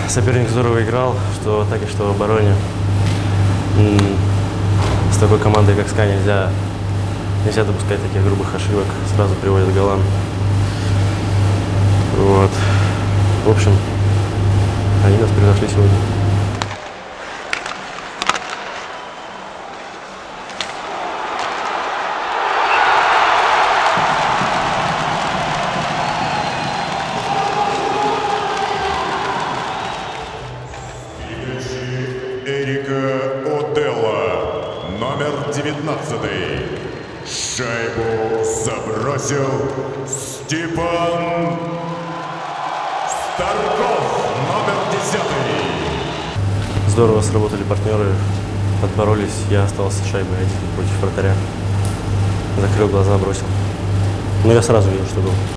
Соперник здорово играл, что в атаке, что в обороне. С такой командой, как СКА, нельзя допускать таких грубых ошибок. Сразу приводят к голам. Вот. В общем, они нас превзошли сегодня. Эрика Оделла, номер 19. Шайбу забросил Степан Старков, номер 10. Здорово сработали партнеры, отборолись. Я остался с шайбой один против вратаря. Закрыл глаза, бросил. Но я сразу видел, что был.